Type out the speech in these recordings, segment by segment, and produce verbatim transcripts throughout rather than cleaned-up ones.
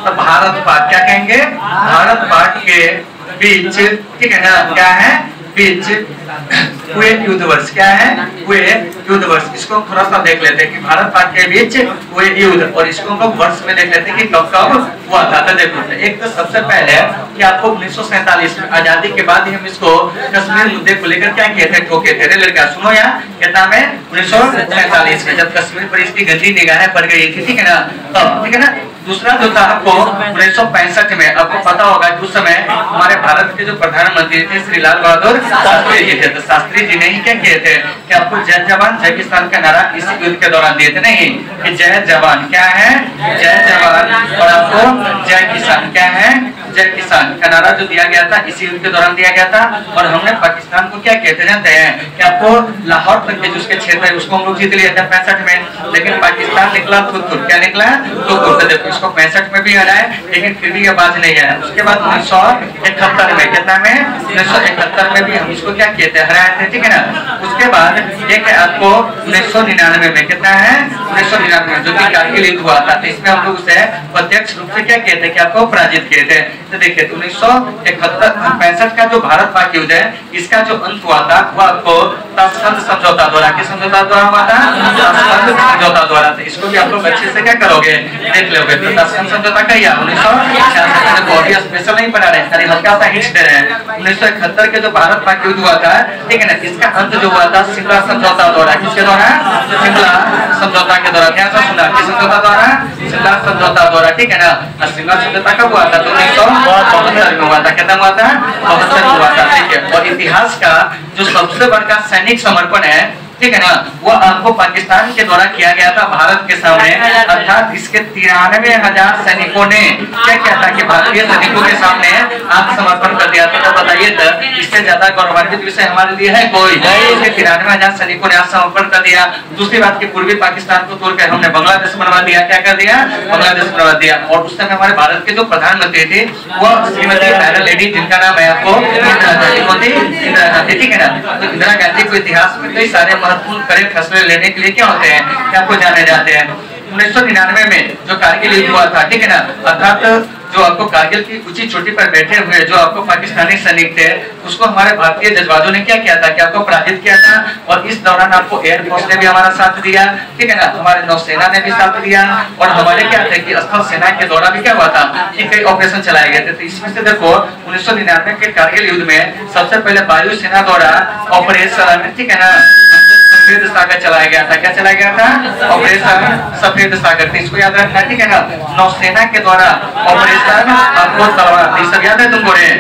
तो भारत पाक क्या कहेंगे, भारत पाक के बीच, ठीक है ना, क्या है, बीच हुए युद्ध वर्ष, क्या है, हुए युद्ध वर्ष। इसको थोड़ा सा देख लेते हैं कि भारत पाक के बीच हुए युद्ध, और इसको हम लोग वर्ष में देख लेते हैं कि कब कब हुआ था। तो देखो, एक तो सबसे पहले कि आपको उन्नीस सौ सैंतालीस में आजादी के बाद ही हम इसको कश्मीर मुद्दे को लेकर क्या किए थे, ठोके थे। लड़का सुनो यहाँ, कितना में, उन्नीस सौ सैंतालीस में, जब कश्मीर पर इसकी गंदी निगाहें पड़ गई थी, ठीक है ना, तब, ठीक है ना। दूसरा जो था आपको उन्नीस सौ पैंसठ में, आपको पता होगा कि उस समय हमारे भारत के जो प्रधानमंत्री थे श्री लाल बहादुर शास्त्री जी थे। तो शास्त्री जी ने ही क्या किए थे कि आपको जय जवान जय किसान का नारा इसी युद्ध के दौरान दिए थे, नहीं कि जय जवान क्या है, जय जवान, और आपको जय किसान क्या है, जय किसान का नारा जो दिया गया था इसी युद्ध के दौरान दिया गया था। और हमने पाकिस्तान को क्या कहते जानते हैं कि आपको लाहौर तक के जो उसके क्षेत्र है उसको हम लोग जीत लिए थे पैंसठ में, लेकिन पाकिस्तान निकला खुद क्या निकला, तो देखो इसको पैंसठ में भी हराए, लेकिन फिर भी ये बात नहीं आया। उसके बाद उन्नीस सौ इकहत्तर में, कितना में, उन्नीस सौ इकहत्तर में भी हम इसको क्या कहते हैं, हराए थे, ठीक है ना। उसके बाद एक है आपको उन्नीस सौ निन्यानवे में, कितना है, उन्नीस सौ निन्यानवे में जो कि कारगिल युद्ध हुआ था, तो इसमें हम लोग उसे प्रत्यक्ष रूप से क्या कहते हैं कि आपको पराजित किए थे। तो देखिए उन्नीस सौ इकहत्तर पैंसठ का जो भारत पाक युद्ध है इसका जो अंत हुआ था वो आपको ताशकंद समझौता द्वारा, किस समझौता द्वारा हुआ था, ताशकंद समझौता द्वारा। तो इसको भी आप लोग अच्छे से क्या करोगे, देख लोगे। तो ताशकंद समझौता का या उन्नीस सौ छियासठ में, बहुत स्पेशल नहीं पढ़ा रहे, खाली हल्का सा हिंट दे रहे हैं। उन्नीस सौ इकहत्तर के जो भारत पाक युद्ध हुआ था, ठीक है ना, इसका अंत जो हुआ था सिमला समझौता द्वारा, किसके द्वारा, सिमला समझौता के द्वारा। ध्यान से सुना, किस समझौता द्वारा, सिमला समझौता द्वारा, ठीक है ना। सिमला समझौता कब हुआ था, तो उन्नीस सौ बहत्तर में हुआ था, कितना हुआ था, बहत्तर में हुआ था, ठीक है। और इतिहास का जो सबसे बड़ा सैनिक समर्पण है, ठीक है ना, वो आपको पाकिस्तान के द्वारा किया गया था भारत के सामने, अर्थात इसके तिरानवे हजार सैनिकों ने क्या किया था कि भारतीय सैनिकों के सामने आत्मसमर्पण कर दिया था। तो बताइए तो इससे ज्यादा गौरवान्वित विषय हमारे लिए है कोई नहीं। तिरानवे हजार सैनिकों ने आत्मसमर्पण कर दिया। दूसरी बात की पूर्वी पाकिस्तान को तोड़कर हमने बांग्लादेश बनवा दिया, क्या कर दिया, बांग्लादेश बनवा दिया। और उस समय हमारे भारत के जो प्रधानमंत्री थे वो श्रीमती इंदिरा लेडी, जिनका नाम है आपको इंदिरा गांधी, इंदिरा गांधी, ठीक है ना। तो इंदिरा गांधी को इतिहास में कई सारे महत्वपूर्ण कड़े फैसले लेने के लिए क्या होते हैं, क्या आपको जाने जाते हैं। उन्नीस सौ निन्यानवे में जो कारगिल युद्ध हुआ था, ठीक है ना, अर्थात जो आपको कारगिल की ऊंची चोटी पर बैठे हुए जो आपको पाकिस्तानी सैनिक थे उसको हमारे भारतीय जज्बातों ने क्या किया था कि आपको पराजित किया था। और इस दौरान आपको एयरफोर्स ने भी हमारा साथ दिया, ठीक है ना, हमारे नौसेना ने भी साथ दिया। और हमारे क्या थे कि स्थल सेना के द्वारा भी क्या हुआ था कि कई ऑपरेशन चलाए गए थे। तो इसमें से देखो उन्नीस सौ निन्यानवे के कारगिल युद्ध में सबसे पहले वायु सेना द्वारा ऑपरेशन, ठीक है ना, सफेद सागर चलाया गया था। क्या चलाया गया था, ऑपरेशन सफेद सागर। इसको याद रखना, ठीक है ना। नौसेना के द्वारा ऑपरेशन आपको तलवार, ये सब याद है तुमको रे,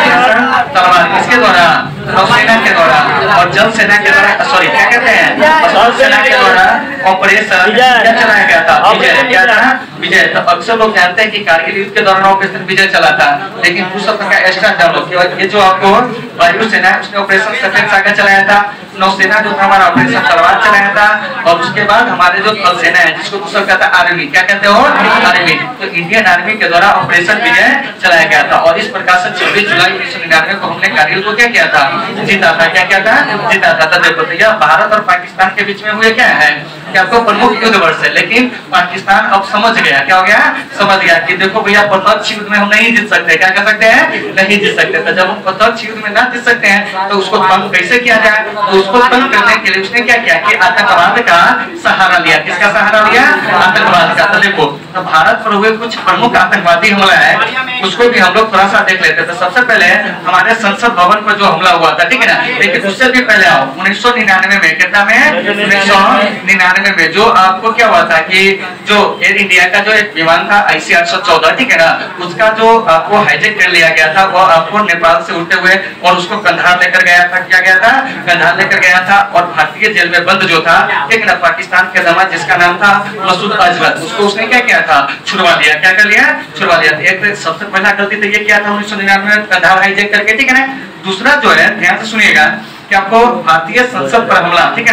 तलवार किसके द्वारा, नौसेना के द्वारा। और जल सेना के द्वारा, सॉरी क्या कहते हैं, जल सेना के द्वारा ऑपरेशन क्या चलाया गया था, विजय, क्या था, विजय। तो अक्सर लोग जानते हैं कि कारगिल युद्ध के दौरान ऑपरेशन विजय चला था, लेकिन उस समय का एक्स्ट्रा जान लो कि ये जो आपको वायु सेना है उसने ऑपरेशन सफेद सागर चलाया था। नौसेना जो था हमारा ऑपरेशन तलवार चलाया था। और उसके बाद हमारे जो थल सेना है जिसको दूसरा कहता है आर्मी, क्या कहते हो, आर्मी, तो इंडियन आर्मी के द्वारा ऑपरेशन विजय चलाया गया था। और इस प्रकार से छब्बीस जुलाई उन्नीस सौ निन्यानवे को हमने कारगिल को क्या किया था, जीता था। क्या क्या था, जीता था। तो देखो, तो यह भारत और पाकिस्तान के बीच में हुए क्या है कि आपको प्रमुख युद्ध वर्ष है, लेकिन पाकिस्तान अब समझ गया, क्या हो गया, समझ गया कि देखो भैया प्रत्यक्ष युद्ध में हम नहीं जीत सकते, क्या कर सकते हैं, नहीं जीत सकते। तो जब हम प्रत्यक्ष युद्ध में ना जीत सकते हैं तो उसको तंग कैसे किया जाए, तो उसको तंग करने के लिए उसने क्या किया कि आतंकवाद का सहारा लिया। किसका सहारा लिया, आतंकवाद का। तो देखो, तो भारत पर हुए कुछ प्रमुख आतंकवादी हमला है उसको भी हम लोग थोड़ा सा देख लेते हैं। तो सबसे पहले हमारे संसद भवन पर जो हमला हुआ था, ठीक है ना, लेकिन उससे भी पहले आओ उन्नीस सौ निन्यानवे में, कितना में, उन्नीस सौ निन्यानवे में जो आपको क्या हुआ था कि जो एयर इंडिया का जो एक विमान था आई सी आठ सौ चौदह, ठीक है ना, उसका जो आपको हाईजैक कर लिया गया था वो आपको नेपाल से उठते हुए और उसको कंधार लेकर गया था, क्या गया था, कंधार लेकर गया था। और भारतीय जेल में बंद जो था, ठीक है ना, पाकिस्तान के दामाद जिसका नाम था मसूद अजहर, उसको उसने क्या किया था, छुड़वा दिया। क्या कर लिया, छुड़वा दिया। एक सबसे पहला गलती तो ये किया था उन्नीस सौ निन्यानवे में कंधार हाईजैक करके, ठीक है ना। दूसरा जो है ध्यान से सुनिएगा कि आपको भारतीय संसद पर हमला, ठीक है ना,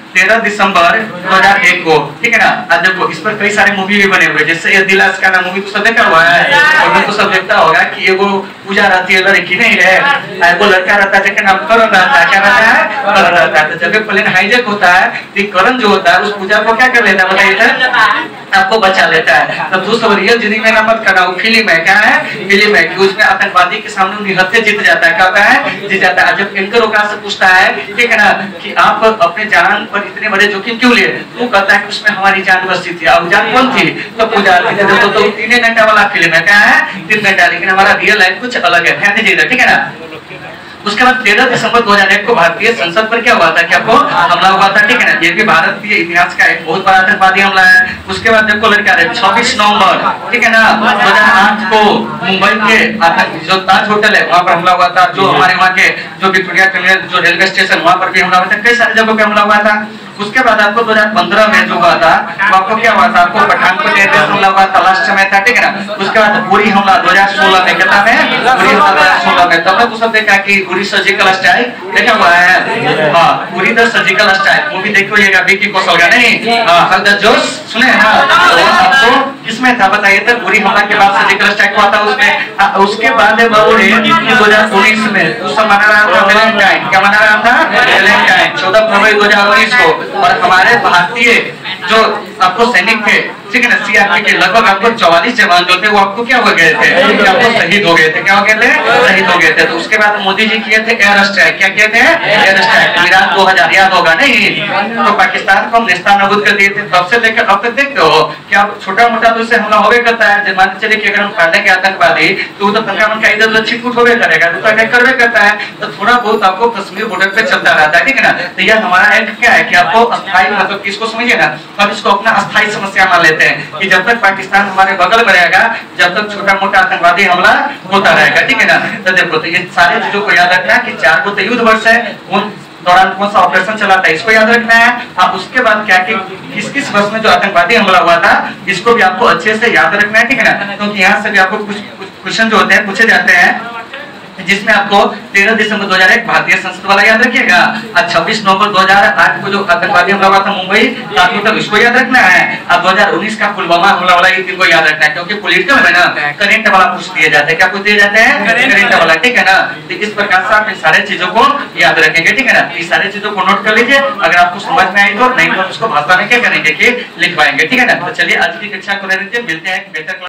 तेरह दिसंबर दो हज़ार एक को, ठीक है ना। आज देखो इस पर कई सारे मूवी भी बने हुए, जैसे ये दिल आशिकाना ना मूवी तो सब देखा हुआ है, और मैं तो सब देखता होगा कि ये वो पूजा रहती है, लड़की नहीं है, वो लड़का रहता है जिसका नाम करण रहता है, क्या रहता है, करण रहता है। तो जब प्लेन हाईजैक होता है तो करण जो होता है उस पूजा को क्या कर लेता है बताइए, आपको बचा लेता है। तो दोस्तों रियल जिंदगी में ना मत करना, वो फिल्म है, क्या है, फिल्म है कि उसमें आतंकवादी के सामने उनकी हत्या जीत जाता है, क्या होता है, जीत जाता है। जब एंकर ओकरा से पूछता है, ठीक है ना, कि आप अपने जान पर इतने बड़े जोखिम क्यों लिए, वो कहता है कि उसमें हमारी जान बसी थी। अब जान कौन थी, तो पूजा थी। तो, तो तीन घंटा वाला फिल्म है, क्या है, तीन घंटा, लेकिन हमारा रियल लाइफ कुछ अलग है, ध्यान दीजिएगा, ठीक है ना। उसके बाद तेरह दिसंबर दो हज़ार एक को भारतीय संसद पर क्या हुआ था, क्या को हमला हुआ था, ठीक है ना। ये भी भारतीय इतिहास का एक बहुत बड़ा आतंकवादी हमला है। उसके बाद देखो लड़का है छब्बीस नवंबर, ठीक है ना, दो हज़ार आठ को मुंबई के जो ताज होटल है वहां पर हमला हुआ था। जो हमारे वहाँ के जो विक्टोरिया टर्मिनल जो रेलवे स्टेशन वहां पर भी हमला हुआ था, कई सारी जगहों पे हमला हुआ था। उसके बाद आपको दो हज़ार पंद्रह में जो हुआ था वो आपको क्या हुआ था, आपको पठानकोट एयरबेस हमला हुआ था, लास्ट समय था, ठीक है ना। उसके बाद उरी हमला दो हज़ार सोलह में, कितना में उरी हमला दो हज़ार सोलह में। तब तक सब देखा कि उरी सर्जिकल स्ट्राइक देखा हुआ है, हाँ Uri the surgical strike movie देखिएगा, विकी कौशल का नहीं, हाँ हरदर जोश सुने, हाँ आपको किसमें था बताइए। तब उरी हमला के बाद सर्जिकल स्ट्राइक हुआ था उसमें। उसके बाद दो हज़ार उन्नीस में उस समय मना रहा था वैलेंटाइन, क्या मना रहा था, वैलेंटाइन चौदह फरवरी दो हज़ार उन्नीस को। और हमारे भारतीय जो आपको सैनिक थे, ठीक है ना, सीआरपी के लगभग आपको चौवालीस जवान जो थे वो आपको क्या हो गए थे, आपको शहीद हो गए थे, क्या हो गए थे, शहीद हो गए थे। तो उसके बाद मोदी जी किए थे एयर स्ट्राइक, क्या किए थे, एयर स्ट्राइक, मिराज दो हज़ार याद होगा नहीं, तो पाकिस्तान को हम नेस्तनाबूद कर दिए थे। तब से लेकर अब तक देखते हो कि आप छोटा मोटा तो इससे हमला होवे करता है। मान चलिए कि अगर हम पढ़ने के आतंकवादी तो तो पंद्रह मन का इधर उधर छिटपुट होवे करेगा, तो अटैक करवे करता है। तो थोड़ा बहुत आपको कश्मीर बॉर्डर पे चलता रहता है, ठीक है ना। तो यह हमारा एक क्या है कि आपको अस्थायी मतलब किसको समझिए ना, हम इसको अपना अस्थायी समस्या मान लेते हैं कि जब तक पाकिस्तान हमारे बगल में रहेगा जब तक छोटा मोटा आतंकवादी हमला होता रहेगा, ठीक है ना। तो देखो तो ये सारे चीजों को याद रखना है कि चार को तो युद्ध वर्ष है, उन दौरान कौन सा ऑपरेशन चला था इसको याद रखना है। आप उसके बाद क्या कि किस किस वर्ष में जो आतंकवादी हमला हुआ था इसको भी आपको अच्छे से याद रखना है, ठीक है ना। क्योंकि यहाँ से भी आपको कुछ क्वेश्चन जो होते हैं पूछे जाते हैं, जिसमें आपको तेरह दिसंबर दो हज़ार एक भारतीय संसद वाला याद रखिएगा, और छब्बीस नवंबर दो हज़ार आठ को जो आतंकवादी हमला हुआ था मुंबई ताज होटल इसको याद रखना है, और दो हज़ार उन्नीस का पुलवामा हमला वाला ये तीन को याद रखना है। क्योंकि पॉलिटिकल में ना करंट वाला पूछ दिए जाते हैं, क्या पूछ दिए जाते हैं, करंट वाला, ठीक है ना। तो इस प्रकार से आप इन सारे चीजों को याद रखेंगे, ठीक है ना। इस सारे चीजों को नोट कर लीजिए, अगर आपको समझ में आई तो, नहीं तो उसको भाषा में क्या करेंगे कि लिखवाएंगे, ठीक है ना। तो चलिए आज की कक्षा को रहने दीजिए, मिलते हैं बेहतर